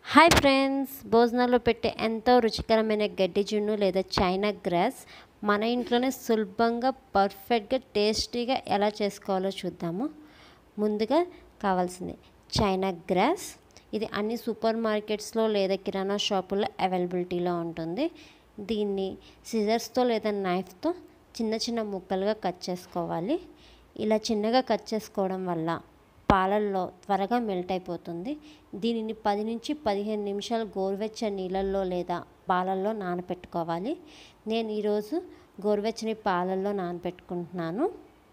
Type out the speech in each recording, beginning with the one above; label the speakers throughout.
Speaker 1: Hi friends, భోజనాల్లో పెట్టే ఎంతో రుచికరమైన గడ్డి జున్ను లేదా చైనా గ్రాస్ మన ఇంట్లోనే సులభంగా పర్ఫెక్ట్గా టేస్టీగా ఎలా చేసుకోవాలో చూద్దాము. ముందుగా కావాల్సింది చైనా గ్రాస్. ఇది అన్ని సూపర్ మార్కెట్స్లో లేదా కిరాణా షాపుల్లో అవైలబిలిటీలో ఉంటుంది. దీన్ని సిజర్స్తో లేదా నైఫ్తో చిన్న చిన్న ముక్కలుగా కట్ చేసుకోవాలి. ఇలా చిన్నగా కట్ చేసుకోవడం వల్ల పాలల్లో త్వరగా మెల్ట్ అయిపోతుంది. దీనిని 10 నుంచి 15 నిమిషాలు గోరువెచ్చని నీళ్ళల్లో లేదా పాలల్లో నానబెట్టుకోవాలి. నేను ఈరోజు గోరువెచ్చని పాలల్లో నానబెట్టుకుంటున్నాను.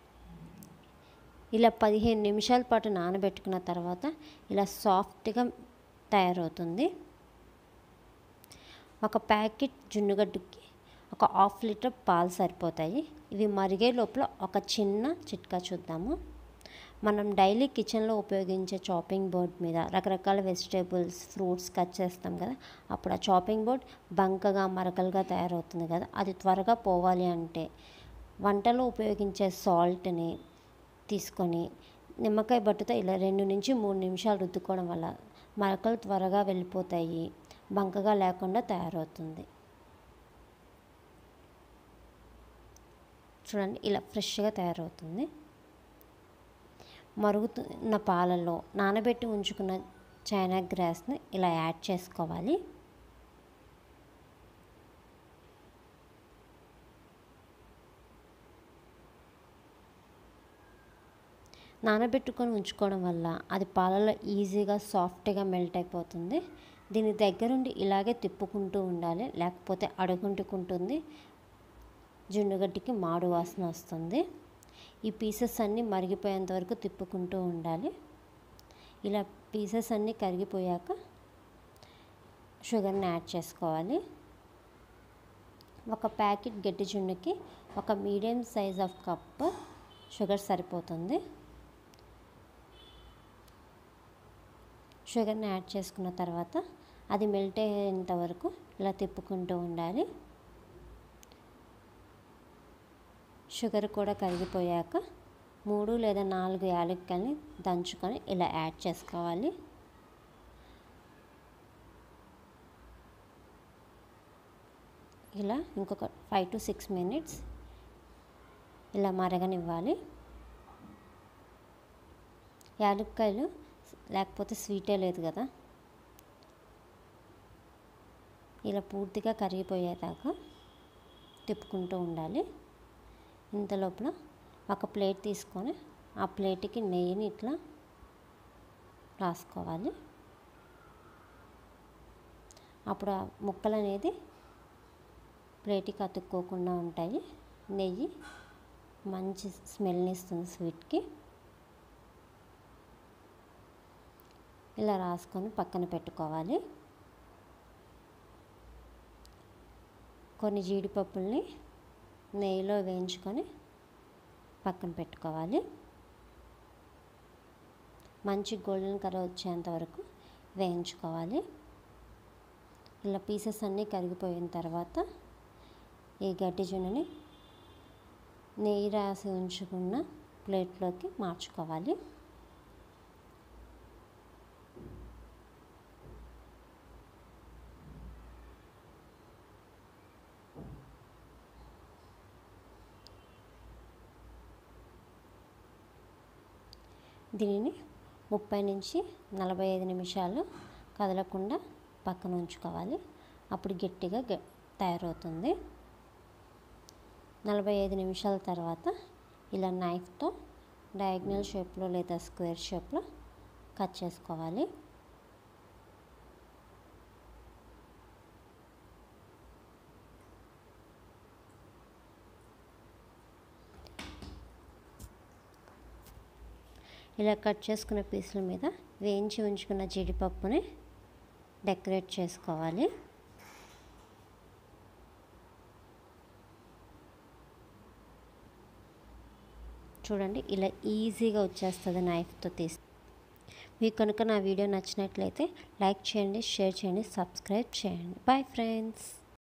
Speaker 1: ఇలా 15 నిమిషాల పాటు నానబెట్టుకున్న తర్వాత ఇలా సాఫ్ట్గా తయారవుతుంది. ఒక ప్యాకెట్ జున్నుగడ్డకి ఒక 1/2 లీటర్ పాలు సరిపోతాయి. ఇవి మరిగే లోపల ఒక చిన్న చిట్కా చూద్దాము. మనం డైలీ కిచెన్లో ఉపయోగించే చాపింగ్ బోర్డ్ మీద రకరకాల వెజిటేబుల్స్, ఫ్రూట్స్ కట్ చేస్తాం కదా, అప్పుడు ఆ చాపింగ్ బోర్డ్ బంకగా మరకలుగా తయారవుతుంది కదా. అది త్వరగా పోవాలి అంటే వంటలో ఉపయోగించే సాల్ట్ని తీసుకొని నిమ్మకాయ బట్టుతో ఇలా 2 నుంచి 3 నిమిషాలు రుద్దుకోవడం వల్ల మరకలు త్వరగా వెళ్ళిపోతాయి, బంకగా లేకుండా తయారవుతుంది. చూడండి, ఇలా ఫ్రెష్గా తయారవుతుంది. మరుగుతున్న పాలలో నానబెట్టి ఉంచుకున్న చైనా గ్రాస్ని ఇలా యాడ్ చేసుకోవాలి. నానబెట్టుకొని ఉంచుకోవడం వల్ల అది పాలలో ఈజీగా సాఫ్ట్గా మెల్ట్ అయిపోతుంది. దీని దగ్గరుండి ఇలాగే తిప్పుకుంటూ ఉండాలి, లేకపోతే అడుగుంటుకుంటుంది, జున్నుగడ్డికి మాడు వాసన వస్తుంది. ఈ పీసెస్ అన్నీ మరిగిపోయేంత వరకు తిప్పుకుంటూ ఉండాలి. ఇలా పీసెస్ అన్నీ కరిగిపోయాక షుగర్ని యాడ్ చేసుకోవాలి. ఒక ప్యాకెట్ గడ్డి జున్నుకి ఒక medium size of cup sugar సరిపోతుంది. షుగర్ని యాడ్ చేసుకున్న తర్వాత అది మెల్ట్ అయ్యేంత వరకు ఇలా తిప్పుకుంటూ ఉండాలి. షుగర్ కూడా కరిగిపోయాక 3 లేదా 4 యాలక్కాయలని దంచుకొని ఇలా యాడ్ చేసుకోవాలి. ఇలా ఇంకొక 5 to 6 minutes ఇలా మరగనివ్వాలి. యాలక్కాయలు లేకపోతే స్వీటే లేదు కదా. ఇలా పూర్తిగా కరిగిపోయేదాకా తిప్పుకుంటూ ఉండాలి. ఇంత లోపల ఒక ప్లేట్ తీసుకొని ఆ ప్లేట్కి నెయ్యిని ఇట్లా రాసుకోవాలి. అప్పుడు ఆ ముక్కలు అనేది ప్లేట్కి అతుక్కోకుండా ఉంటాయి. నెయ్యి మంచి స్మెల్ని ఇస్తుంది స్వీట్కి. ఇలా రాసుకొని పక్కన పెట్టుకోవాలి. కొన్ని జీడిపప్పుల్ని నెయ్యిలో వేయించుకొని పక్కన పెట్టుకోవాలి. మంచి గోల్డెన్ కలర్ వచ్చేంత వరకు వేయించుకోవాలి. ఇలా పీసెస్ అన్నీ కరిగిపోయిన తర్వాత ఈ గడ్డి జున్నుని నెయ్యి రాసి ఉంచుకున్న ప్లేట్లోకి మార్చుకోవాలి. దీనిని 30 నుంచి 45 నిమిషాలు కదలకుండా పక్కన ఉంచుకోవాలి. అప్పుడు గట్టిగా తయారవుతుంది. 45 నిమిషాల తర్వాత ఇలా నైఫ్తో డయాగ్నల్ షేప్లో లేదా స్క్వేర్ షేప్లో కట్ చేసుకోవాలి. ఇలా కట్ చేసుకున్న పీసుల మీద వేయించి ఉంచుకున్న జీడిపప్పుని డెకరేట్ చేసుకోవాలి. చూడండి, ఇలా ఈజీగా వచ్చేస్తుంది నైఫ్తో తీసి. మీకు కనుక నా వీడియో నచ్చినట్లయితే లైక్ చేయండి, షేర్ చేయండి, సబ్స్క్రైబ్ చేయండి. Bye friends.